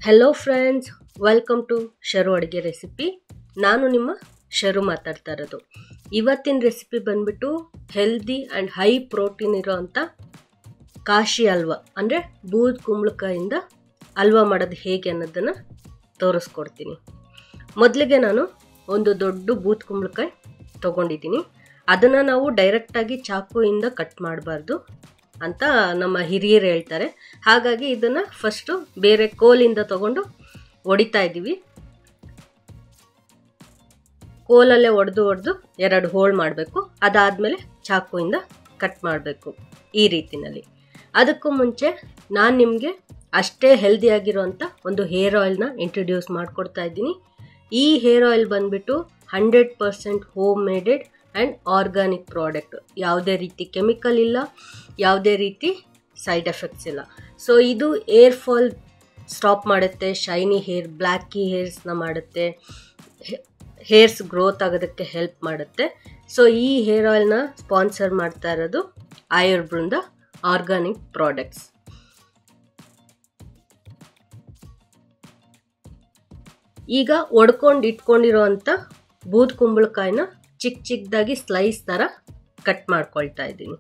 Hello friends, welcome to Sharu Aduge recipe. ನಾನು ನಿಮ್ಮ ಶರು ಮಾತಾಡ್ತಾ ಇರೋದು. ಇವತ್ತಿನ ರೆಸಿಪಿ ಬಂದ್ಬಿಟ್ಟು ಹೆಲ್ದಿ ಆ್ಯಂಡ್ ಹೈ ಪ್ರೋಟೀನ್ ಇರೋವಂಥ ಕಾಶಿ ಹಲ್ವಾ, ಅಂದರೆ ಬೂದ್ ಕುಂಬಳಕಾಯಿಂದ ಹಲ್ವಾ ಮಾಡೋದು ಹೇಗೆ ಅನ್ನೋದನ್ನು ತೋರಿಸ್ಕೊಡ್ತೀನಿ. ಮೊದಲಿಗೆ ನಾನು ಒಂದು ದೊಡ್ಡ ಬೂದ್ ಕುಂಬಳಕಾಯಿ ತೊಗೊಂಡಿದ್ದೀನಿ. ಅದನ್ನು ನಾವು ಡೈರೆಕ್ಟಾಗಿ ಚಾಕುವಿಂದ ಕಟ್ ಮಾಡಬಾರ್ದು ಅಂತ ನಮ್ಮ ಹಿರಿಯರು ಹೇಳ್ತಾರೆ. ಹಾಗಾಗಿ ಇದನ್ನು ಫಸ್ಟು ಬೇರೆ ಕೋಲಿಂದ ತಗೊಂಡು ಹೊಡಿತಾ ಇದ್ದೀವಿ. ಕೋಲಲ್ಲೇ ಹೊಡೆದು ಎರಡು ಹೋಳು ಮಾಡಬೇಕು. ಅದಾದಮೇಲೆ ಚಾಕುವಿಂದ ಕಟ್ ಮಾಡಬೇಕು ಈ ರೀತಿಯಲ್ಲಿ. ಅದಕ್ಕೂ ಮುಂಚೆ ನಾನು ನಿಮಗೆ ಅಷ್ಟೇ ಹೆಲ್ದಿಯಾಗಿರೋಂಥ ಒಂದು ಹೇರ್ ಆಯಿಲ್ನ ಇಂಟ್ರೊಡ್ಯೂಸ್ ಮಾಡಿಕೊಡ್ತಾ ಇದ್ದೀನಿ. ಈ ಹೇರ್ ಆಯಿಲ್ ಬಂದುಬಿಟ್ಟು 100% home maded and organic product. ಯಾವುದೇ ರೀತಿ ಕೆಮಿಕಲ್ ಇಲ್ಲ, ಯಾವುದೇ ರೀತಿ ಸೈಡ್ ಎಫೆಕ್ಟ್ಸ್ ಇಲ್ಲ. ಸೊ ಇದು ಏರ್ ಫಾಲ್ ಸ್ಟಾಪ್ ಮಾಡುತ್ತೆ, ಶೈನಿ ಹೇರ್, ಬ್ಲ್ಯಾಕಿ ಹೇರ್ಸ್ನ ಮಾಡುತ್ತೆ, ಹೇರ್ಸ್ ಗ್ರೋತ್ ಆಗೋದಕ್ಕೆ ಹೆಲ್ಪ್ ಮಾಡುತ್ತೆ. ಸೊ ಈ ಹೇರ್ ಆಯಿಲ್ನ ಸ್ಪಾನ್ಸರ್ ಮಾಡ್ತಾ ಇರೋದು ಆಯುರ್ಬೃಂದ ಆರ್ಗಾನಿಕ್ ಪ್ರಾಡಕ್ಟ್ಸ್. ಈಗ ಒಡ್ಕೊಂಡು ಇಟ್ಕೊಂಡಿರೋವಂಥ ಬೂದ್ ಕುಂಬಳಕಾಯಿನ ಚಿಕ್ಕದಾಗಿ ಸ್ಲೈಸ್ ಥರ ಕಟ್ ಮಾಡ್ಕೊಳ್ತಾ ಇದ್ದೀನಿ.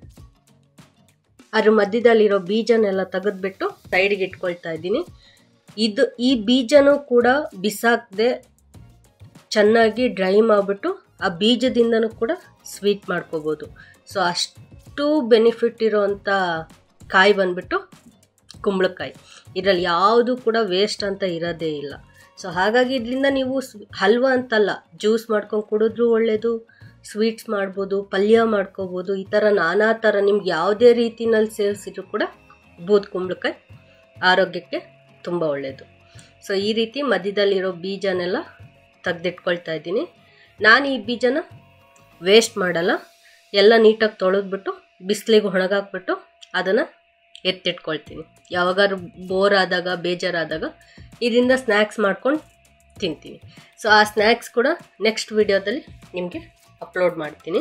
ಅದ್ರ ಮಧ್ಯದಲ್ಲಿರೋ ಬೀಜನೆಲ್ಲ ತೆಗೆದ್ಬಿಟ್ಟು ಸೈಡ್ಗೆ ಇಟ್ಕೊಳ್ತಾ ಇದ್ದೀನಿ. ಈ ಬೀಜನೂ ಕೂಡ ಬಿಸಾಕದೆ ಚೆನ್ನಾಗಿ ಡ್ರೈ ಮಾಡಿಬಿಟ್ಟು ಆ ಬೀಜದಿಂದನೂ ಕೂಡ ಸ್ವೀಟ್ ಮಾಡ್ಕೋಬೋದು. ಸೊ ಅಷ್ಟು ಬೆನಿಫಿಟ್ ಇರೋವಂಥ ಕಾಯಿ ಬಂದ್ಬಿಟ್ಟು ಕುಂಬಳಕಾಯಿ. ಇದರಲ್ಲಿ ಯಾವುದು ಕೂಡ ವೇಸ್ಟ್ ಅಂತ ಇರೋದೇ ಇಲ್ಲ. ಸೊ ಹಾಗಾಗಿ ಇದರಿಂದ ನೀವು ಹಲ್ವಾ ಅಂತಲ್ಲ, ಜ್ಯೂಸ್ ಮಾಡ್ಕೊಂಡು ಕುಡಿದ್ರೂ ಒಳ್ಳೆಯದು, ಸ್ವೀಟ್ಸ್ ಮಾಡ್ಬೋದು, ಪಲ್ಯ ಮಾಡ್ಕೋಬೋದು. ಈ ಥರ ನಾನಾ ಥರ ನಿಮ್ಗೆ ಯಾವುದೇ ರೀತಿನಲ್ಲಿ ಸೇವಿಸಿದ್ರು ಕೂಡ ಬೂದ್ ಕುಂಬಳಕಾಯಿ ಆರೋಗ್ಯಕ್ಕೆ ತುಂಬ ಒಳ್ಳೆಯದು. ಸೊ ಈ ರೀತಿ ಮಧ್ಯದಲ್ಲಿರೋ ಬೀಜನೆಲ್ಲ ತೆಗೆದಿಟ್ಕೊಳ್ತಾ ಇದ್ದೀನಿ. ನಾನು ಈ ಬೀಜನ ವೇಸ್ಟ್ ಮಾಡಲ್ಲ, ಎಲ್ಲ ನೀಟಾಗಿ ತೊಳೆದ್ಬಿಟ್ಟು ಬಿಸಿಲಿಗೆ ಒಣಗಾಕ್ಬಿಟ್ಟು ಅದನ್ನು ಎತ್ತಿಟ್ಕೊಳ್ತೀನಿ. ಯಾವಾಗಾದ್ರೂ ಬೋರ್ ಆದಾಗ, ಬೇಜಾರಾದಾಗ ಇದರಿಂದ ಸ್ನ್ಯಾಕ್ಸ್ ಮಾಡ್ಕೊಂಡು ತಿಂತೀನಿ. ಸೊ ಆ ಸ್ನ್ಯಾಕ್ಸ್ ಕೂಡ ನೆಕ್ಸ್ಟ್ ವಿಡಿಯೋದಲ್ಲಿ ನಿಮಗೆ ಅಪ್ಲೋಡ್ ಮಾಡ್ತೀನಿ.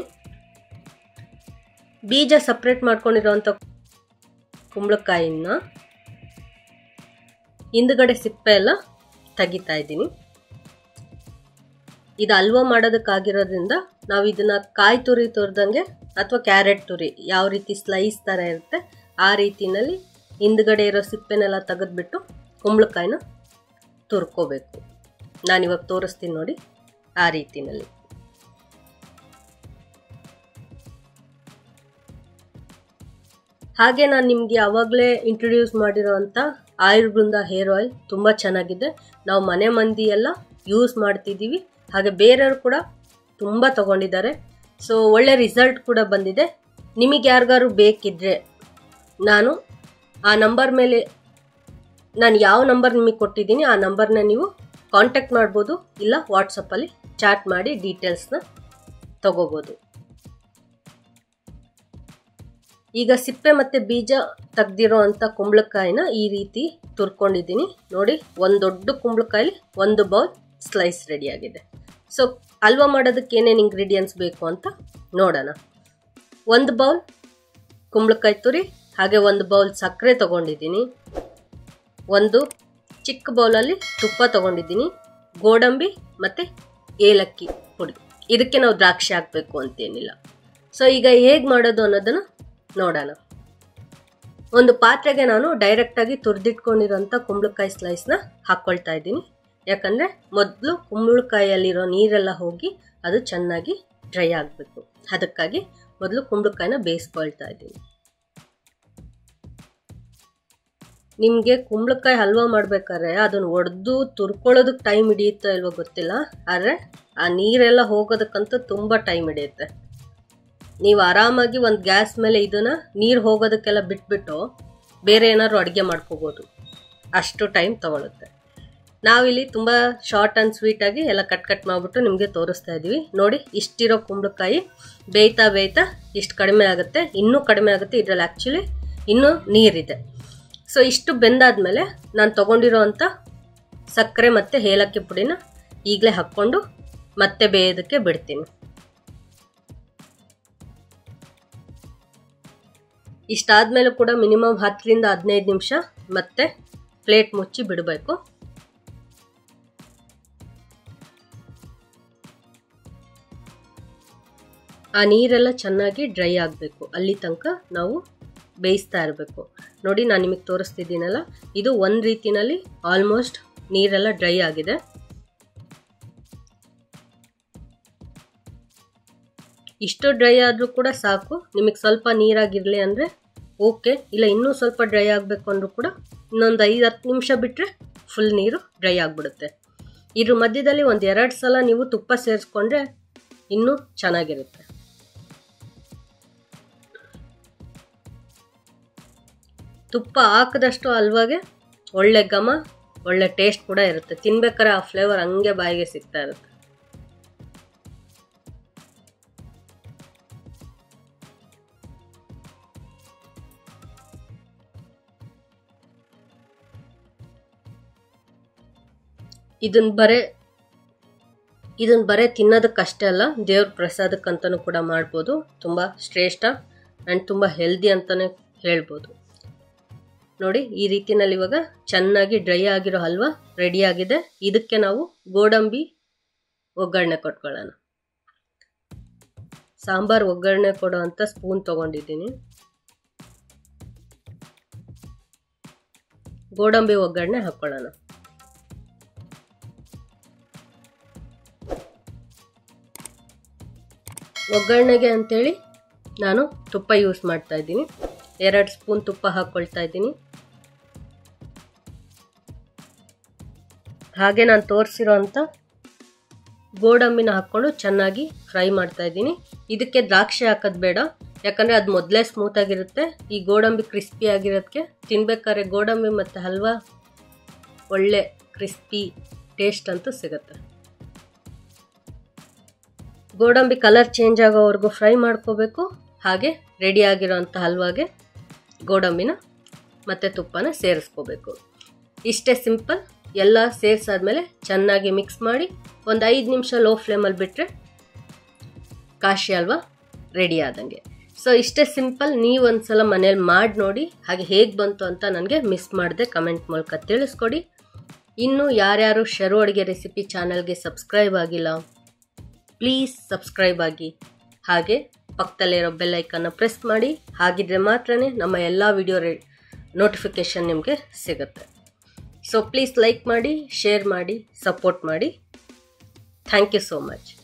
ಬೀಜ ಸಪ್ರೇಟ್ ಮಾಡ್ಕೊಂಡಿರೋವಂಥ ಕುಂಬಳಕಾಯಿನ ಹಿಂದುಗಡೆ ಸಿಪ್ಪೆ ಎಲ್ಲ ತೆಗಿತಾ ಇದ್ದೀನಿ. ಇದು ಹಲ್ವಾ ಮಾಡೋದಕ್ಕಾಗಿರೋದ್ರಿಂದ ನಾವು ಇದನ್ನು ಕಾಯಿ ತುರಿ ತುರಿದಂಗೆ ಅಥವಾ ಕ್ಯಾರೆಟ್ ತುರಿ ಯಾವ ರೀತಿ ಸ್ಲೈಸ್ ಥರ ಇರುತ್ತೆ ಆ ರೀತಿಯಲ್ಲಿ ಹಿಂದುಗಡೆ ಇರೋ ಸಿಪ್ಪೆನೆಲ್ಲ ತೆಗೆದ್ಬಿಟ್ಟು ಕುಂಬಳಕಾಯಿನ ತುರ್ಕೋಬೇಕು. ನಾನಿವಾಗ ತೋರಿಸ್ತೀನಿ ನೋಡಿ, ಆ ರೀತಿಯಲ್ಲಿ. ಹಾಗೆ ನಾನು ನಿಮಗೆ ಆವಾಗಲೇ ಇಂಟ್ರೊಡ್ಯೂಸ್ ಮಾಡಿರೋವಂಥ ಆಯುರ್ಬೃಂದ ಹೇರ್ ಆಯಿಲ್ ತುಂಬ ಚೆನ್ನಾಗಿದೆ. ನಾವು ಮನೆ ಮಂದಿ ಎಲ್ಲ ಯೂಸ್ ಮಾಡ್ತಿದ್ದೀವಿ. ಹಾಗೆ ಬೇರೆಯವರು ಕೂಡ ತುಂಬ ತಗೊಂಡಿದ್ದಾರೆ. ಸೊ ಒಳ್ಳೆ ರಿಸಲ್ಟ್ ಕೂಡ ಬಂದಿದೆ. ನಿಮಗೆ ಯಾರಿಗಾರು ಬೇಕಿದ್ದರೆ ನಾನು ಆ ನಂಬರ್ ಮೇಲೆ, ನಾನು ಯಾವ ನಂಬರ್ ನಿಮಗೆ ಕೊಟ್ಟಿದ್ದೀನಿ ಆ ನಂಬರ್ನ ನೀವು ಕಾಂಟ್ಯಾಕ್ಟ್ ಮಾಡ್ಬೋದು, ಇಲ್ಲ ವಾಟ್ಸಪ್ಪಲ್ಲಿ ಚಾಟ್ ಮಾಡಿ ಡೀಟೇಲ್ಸ್ನ ತಗೋಬೋದು. ಈಗ ಸಿಪ್ಪೆ ಮತ್ತು ಬೀಜ ತೆಗ್ದಿರೋ ಅಂಥ ಕುಂಬಳಕಾಯಿನ ಈ ರೀತಿ ತುರ್ಕೊಂಡಿದ್ದೀನಿ ನೋಡಿ. ಒಂದು ದೊಡ್ಡ ಕುಂಬಳಕಾಯಲ್ಲಿ ಒಂದು ಬೌಲ್ ಸ್ಲೈಸ್ ರೆಡಿಯಾಗಿದೆ. ಸೊ ಹಲ್ವಾ ಮಾಡೋದಕ್ಕೆ ಏನೇನು ಇಂಗ್ರೀಡಿಯೆಂಟ್ಸ್ ಬೇಕು ಅಂತ ನೋಡೋಣ. ಒಂದು ಬೌಲ್ ಕುಂಬಳಕಾಯಿ ತುರಿ, ಹಾಗೆ ಒಂದು ಬೌಲ್ ಸಕ್ಕರೆ ತೊಗೊಂಡಿದ್ದೀನಿ, ಒಂದು ಚಿಕ್ಕ ಬೌಲಲ್ಲಿ ತುಪ್ಪ ತೊಗೊಂಡಿದ್ದೀನಿ, ಗೋಡಂಬಿ ಮತ್ತು ಏಲಕ್ಕಿ ಪುಡಿ. ಇದಕ್ಕೆ ನಾವು ದ್ರಾಕ್ಷಿ ಹಾಕಬೇಕು ಅಂತೇನಿಲ್ಲ. ಸೊ ಈಗ ಹೇಗೆ ಮಾಡೋದು ಅನ್ನೋದನ್ನು ನೋಡೋಣ. ಒಂದು ಪಾತ್ರೆಗೆ ನಾನು ಡೈರೆಕ್ಟಾಗಿ ತುರಿದಿಟ್ಕೊಂಡಿರೋಂಥ ಕುಂಬಳಕಾಯಿ ಸ್ಲೈಸ್ನ ಹಾಕ್ಕೊಳ್ತಾ ಇದ್ದೀನಿ. ಯಾಕಂದರೆ ಮೊದಲು ಕುಂಬಳಕಾಯಲ್ಲಿರೋ ನೀರೆಲ್ಲ ಹೋಗಿ ಅದು ಚೆನ್ನಾಗಿ ಡ್ರೈ ಆಗಬೇಕು. ಅದಕ್ಕಾಗಿ ಮೊದಲು ಕುಂಬಳಕಾಯಿನ ಬೇಯಿಸ್ಕೊಳ್ತಾ ಇದ್ದೀನಿ. ನಿಮಗೆ ಕುಂಬಳಕಾಯಿ ಹಲ್ವಾ ಮಾಡಬೇಕಾದ್ರೆ ಅದನ್ನು ಒಡೆದು ತುರ್ಕೊಳ್ಳೋದಕ್ಕೆ ಟೈಮ್ ಹಿಡಿಯುತ್ತೋ ಇಲ್ವೋ ಗೊತ್ತಿಲ್ಲ, ಆದರೆ ಆ ನೀರೆಲ್ಲ ಹೋಗೋದಕ್ಕಂತೂ ತುಂಬ ಟೈಮ್ ಹಿಡಿಯುತ್ತೆ. ನೀವು ಆರಾಮಾಗಿ ಒಂದು ಗ್ಯಾಸ್ ಮೇಲೆ ಇದನ್ನು ನೀರು ಹೋಗೋದಕ್ಕೆಲ್ಲ ಬಿಟ್ಬಿಟ್ಟು ಬೇರೆ ಏನಾದ್ರು ಅಡುಗೆ ಮಾಡ್ಕೋಬೋದು, ಅಷ್ಟು ಟೈಮ್ ತೊಗೊಳುತ್ತೆ. ನಾವಿಲ್ಲಿ ತುಂಬ ಶಾರ್ಟ್ ಆ್ಯಂಡ್ ಸ್ವೀಟಾಗಿ ಎಲ್ಲ ಕಟ್ ಮಾಡಿಬಿಟ್ಟು ನಿಮಗೆ ತೋರಿಸ್ತಾ ಇದ್ದೀವಿ ನೋಡಿ. ಇಷ್ಟಿರೋ ಕುಂಬಳಕಾಯಿ ಬೇಯ್ತಾ ಇಷ್ಟು ಕಡಿಮೆ ಆಗುತ್ತೆ, ಇನ್ನೂ ಕಡಿಮೆ ಆಗುತ್ತೆ. ಇದರಲ್ಲಿ ಆ್ಯಕ್ಚುಲಿ ಇನ್ನೂ ನೀರಿದೆ. ಸೊ ಇಷ್ಟು ಬೆಂದಾದ್ಮೇಲೆ ನಾನು ತೊಗೊಂಡಿರೋ ಅಂಥ ಸಕ್ಕರೆ ಮತ್ತು ಏಲಕ್ಕಿ ಪುಡಿನ ಈಗಲೇ ಹಾಕ್ಕೊಂಡು ಮತ್ತೆ ಬೇಯೋದಕ್ಕೆ ಬಿಡ್ತೀನಿ. ಇಷ್ಟಾದ್ಮೇಲೂ ಕೂಡ ಮಿನಿಮಮ್ 10 ರಿಂದ 15 ನಿಮಿಷ ಮತ್ತೆ ಪ್ಲೇಟ್ ಮುಚ್ಚಿ ಬಿಡಬೇಕು. ಆ ನೀರೆಲ್ಲ ಚೆನ್ನಾಗಿ ಡ್ರೈ ಆಗಬೇಕು, ಅಲ್ಲಿ ತನಕ ನಾವು ಬೇಯಿಸ್ತಾ ಇರಬೇಕು. ನೋಡಿ ನಾನು ನಿಮಗೆ ತೋರಿಸ್ತಿದ್ದೀನಲ್ಲ, ಇದು ಒಂದು ರೀತಿನಲ್ಲಿ ಆಲ್ಮೋಸ್ಟ್ ನೀರೆಲ್ಲ ಡ್ರೈ ಆಗಿದೆ. ಇಷ್ಟು ಡ್ರೈ ಆದರೂ ಕೂಡ ಸಾಕು. ನಿಮಗೆ ಸ್ವಲ್ಪ ನೀರಾಗಿರಲಿ ಅಂದರೆ ಓಕೆ, ಇಲ್ಲ ಇನ್ನೂ ಸ್ವಲ್ಪ ಡ್ರೈ ಆಗಬೇಕು ಅಂದರೂ ಕೂಡ ಇನ್ನೊಂದು 5-10 ನಿಮಿಷ ಬಿಟ್ಟರೆ ಫುಲ್ ನೀರು ಡ್ರೈ ಆಗಿಬಿಡುತ್ತೆ. ಇದ್ರ ಮಧ್ಯದಲ್ಲಿ ಒಂದು 2 ಸಲ ನೀವು ತುಪ್ಪ ಸೇರಿಸ್ಕೊಂಡ್ರೆ ಇನ್ನೂ ಚೆನ್ನಾಗಿರುತ್ತೆ. ತುಪ್ಪ ಹಾಕಿದಷ್ಟು ಹಲ್ವಾಗೆ ಒಳ್ಳೆ ಘಮ, ಒಳ್ಳೆ ಟೇಸ್ಟ್ ಕೂಡ ಇರುತ್ತೆ. ತಿನ್ಬೇಕಾದ್ರೆ ಆ ಫ್ಲೇವರ್ ಹಂಗೆ ಬಾಯಿಗೆ ಸಿಗ್ತಾ ಇರುತ್ತೆ. ಇದನ್ನ ಬರೇ ತಿನ್ನೋದಕ್ಕಷ್ಟೇ ಅಲ್ಲ, ದೇವ್ರ ಪ್ರಸಾದಕ್ಕಂತನೂ ಕೂಡ ಮಾಡ್ಬೋದು. ತುಂಬ ಶ್ರೇಷ್ಠ ಆ್ಯಂಡ್ ತುಂಬ ಹೆಲ್ದಿ ಅಂತಲೇ ಹೇಳ್ಬೋದು. ನೋಡಿ ಈ ರೀತಿನಲ್ಲಿ ಇವಾಗ ಚೆನ್ನಾಗಿ ಡ್ರೈ ಆಗಿರೋ ಹಲ್ವಾ ರೆಡಿಯಾಗಿದೆ. ಇದಕ್ಕೆ ನಾವು ಗೋಡಂಬಿ ಒಗ್ಗರಣೆ ಕೊಟ್ಕೊಳ್ಳೋಣ. ಸಾಂಬಾರ್ ಒಗ್ಗರಣೆ ಕೊಡೋ ಅಂಥ ಸ್ಪೂನ್ ತೊಗೊಂಡಿದ್ದೀನಿ. ಗೋಡಂಬಿ ಒಗ್ಗರಣೆ ಹಾಕ್ಕೊಳ್ಳೋಣ. ಒಗ್ಗರಣೆಗೆ ಅಂತೇಳಿ ನಾನು ತುಪ್ಪ ಯೂಸ್ ಮಾಡ್ತಾ ಇದ್ದೀನಿ. 2 ಸ್ಪೂನ್ ತುಪ್ಪ ಹಾಕ್ಕೊಳ್ತಾ ಇದ್ದೀನಿ. ಹಾಗೆ ನಾನು ತೋರಿಸಿರೋ ಅಂಥ ಗೋಡಂಬಿನ ಹಾಕ್ಕೊಂಡು ಚೆನ್ನಾಗಿ ಫ್ರೈ ಮಾಡ್ತಾ ಇದ್ದೀನಿ. ಇದಕ್ಕೆ ದ್ರಾಕ್ಷಿ ಹಾಕೋದು ಬೇಡ, ಯಾಕಂದರೆ ಅದು ಮೊದಲೇ ಸ್ಮೂತಾಗಿರುತ್ತೆ. ಈ ಗೋಡಂಬಿ ಕ್ರಿಸ್ಪಿ ಆಗಿರೋದಕ್ಕೆ ತಿನ್ಬೇಕಾದ್ರೆ ಗೋಡಂಬಿ ಮತ್ತು ಹಲ್ವಾ ಒಳ್ಳೆ ಕ್ರಿಸ್ಪಿ ಟೇಸ್ಟ್ ಅಂತೂ ಸಿಗುತ್ತೆ. ಗೋಡಂಬಿ ಕಲರ್ ಚೇಂಜ್ ಆಗೋವರೆಗೂ ಫ್ರೈ ಮಾಡ್ಕೋಬೇಕು. ಹಾಗೆ ರೆಡಿಯಾಗಿರೋಂಥ ಹಲ್ವಾಗೆ ಗೋಡಂಬಿನ ಮತ್ತು ತುಪ್ಪನ ಸೇರಿಸ್ಕೋಬೇಕು. ಇಷ್ಟೇ ಸಿಂಪಲ್. ಎಲ್ಲ ಸೇರಿಸಾದ್ಮೇಲೆ ಚೆನ್ನಾಗಿ ಮಿಕ್ಸ್ ಮಾಡಿ ಒಂದು 5 ನಿಮಿಷ ಲೋ ಫ್ಲೇಮಲ್ಲಿ ಬಿಟ್ಟರೆ ಕಾಶಿ ಹಲ್ವಾ ರೆಡಿ ಆದಂಗೆ. ಸೊ ಇಷ್ಟೇ ಸಿಂಪಲ್. ನೀವು ಒಂದ್ಸಲ ಮನೇಲಿ ಮಾಡಿ ನೋಡಿ, ಹಾಗೆ ಹೇಗೆ ಬಂತು ಅಂತ ನನಗೆ ಮಿಸ್ ಮಾಡದೆ ಕಮೆಂಟ್ ಮೂಲಕ ತಿಳಿಸ್ಕೊಡಿ. ಇನ್ನು ಯಾರ್ಯಾರು ಶರು ಅಡುಗೆ ರೆಸಿಪಿ ಚಾನಲ್ಗೆ ಸಬ್ಸ್ಕ್ರೈಬ್ ಆಗಿಲ್ಲ, ಪ್ಲೀಸ್ ಸಬ್ಸ್ಕ್ರೈಬ್ ಆಗಿ. ಹಾಗೆ ಪಕ್ಕದಲ್ಲಿರೋ ಬೆಲ್ ಐಕನ್ನ ಪ್ರೆಸ್ ಮಾಡಿ. ಹಾಗಿದ್ರೆ ಮಾತ್ರನೇ ನಮ್ಮ ಎಲ್ಲ ವಿಡಿಯೋ ನೋಟಿಫಿಕೇಷನ್ ನಿಮಗೆ ಸಿಗುತ್ತೆ. ಸೊ ಪ್ಲೀಸ್ ಲೈಕ್ ಮಾಡಿ, ಶೇರ್ ಮಾಡಿ, ಸಪೋರ್ಟ್ ಮಾಡಿ. Thank you so much.